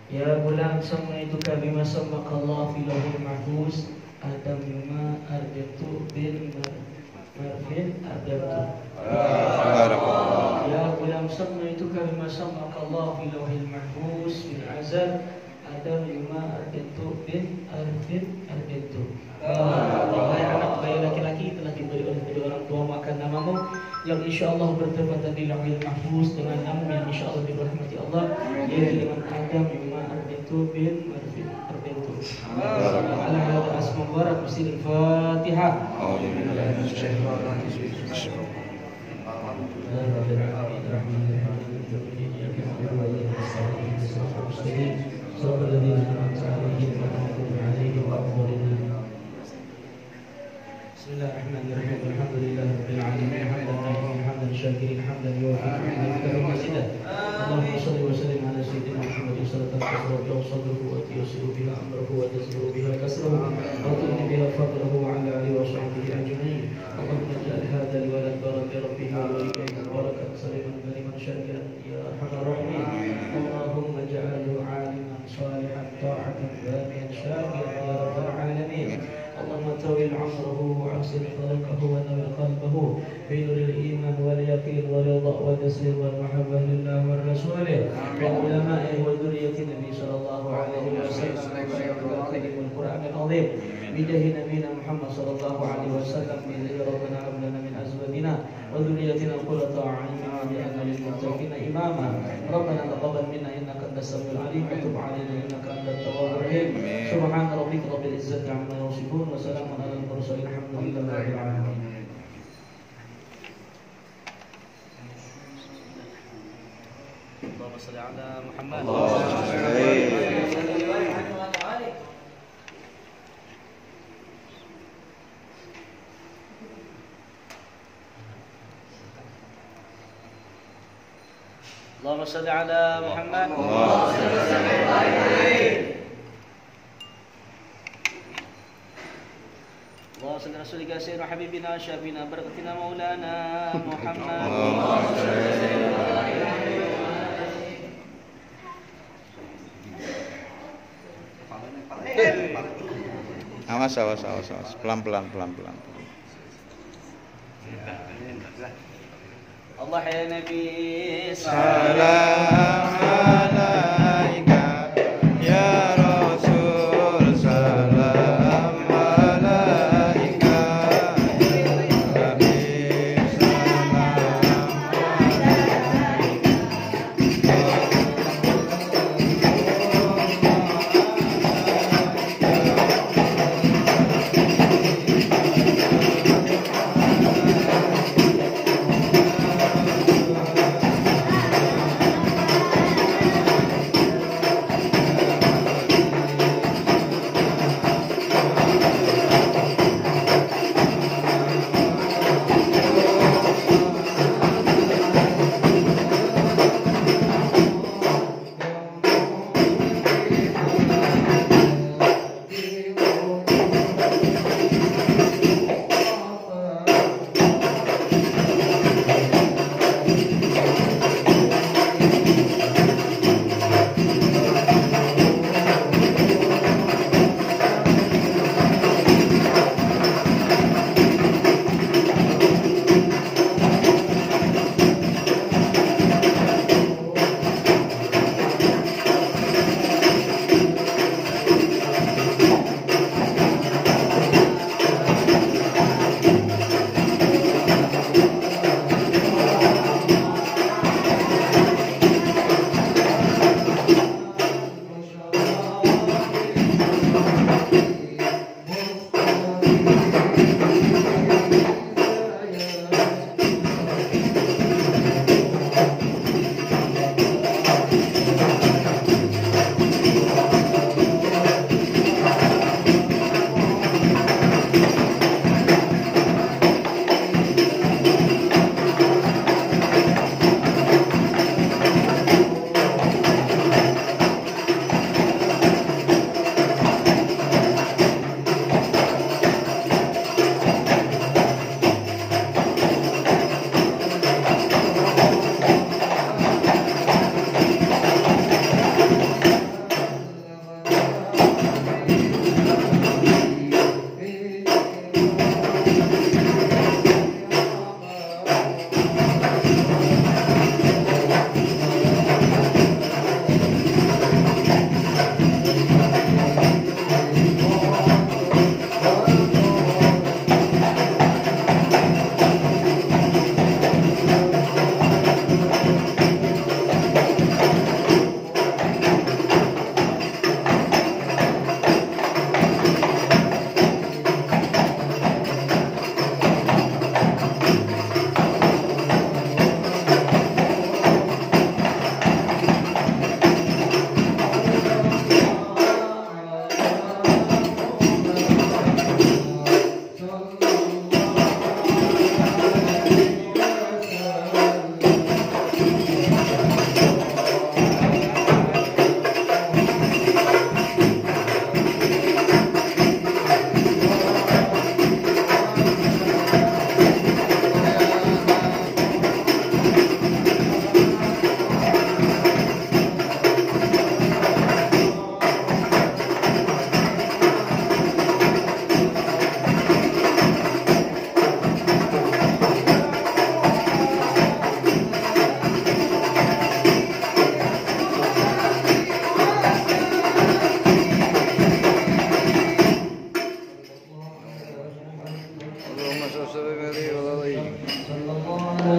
يا غلام سميتك بما سمك الله في لوح المحفوظ آدم ما أردت بالمرفين أردت. يا غلام سميتك بما سمك الله في لوح المحفوظ في الأزل آدم ما أردت بالمرفين أردت. Wahai anak bayi laki-laki telah diberi oleh kedua orang tua makan namamu yang insyaAllah bertepatan di Lauhil Mahfuz dengan nama yang insyaAllah dirahmati Allah, yaitu dengan Adam Yuma Arbitu bin Marfin Arbitu. Ala hadha asma mubarak bismil Fatihah. Bismillahirrahmanirrahim. Alhamdulillahirabbil alamin. Hamdan syakirin hamdan yuwaffiqu wa yukafi'u. Allahumma shalli wa sallim ala sayyidina Muhammadin sallallahu alaihi wa sallam wa tiyasiru biha amruhu wa tasbiru biha kasruhu wa tunni biha fadluhu wa ala alihi wa sahbihi ajma'in. Allahumma ij'al hadha al-walad baraka rabbihi wa walidayhi barakan saliman ghaniman syakiran ya arhamar rahimin. Allahumma ij'alhu 'aliman shalihan ta'atan baqiyan syakiran ya rabbal alamin. اللهم طول عمره وأحسن خلقه ونور قلبه بنور الإيمان واليقين والرضا والتسليم والمحبة لله ورسوله وعلمائه وذرية النبي صلى الله عليه وسلم وبركاته القرآن العظيم بجاه نبينا محمد صلى الله عليه وسلم بإذن ربنا هب لنا من أزواجنا وذريتنا قرة أعين واجعلنا للمتقين إماما ربنا تقبل منا إنك أنت السميع العليم وتب علينا إنك أنت التواب الرحيم سبحان ربك رب العزة عما يصفون وسلام على المرسلين الحمد لله رب العالمين. اللهم صل على محمد. اللهم صل على محمد. اللهم صل على رسولك سيدنا وحبيبنا شافينا بركتنا مولانا محمد. Awas, pelan-pelan. Allah ya Nabi Salam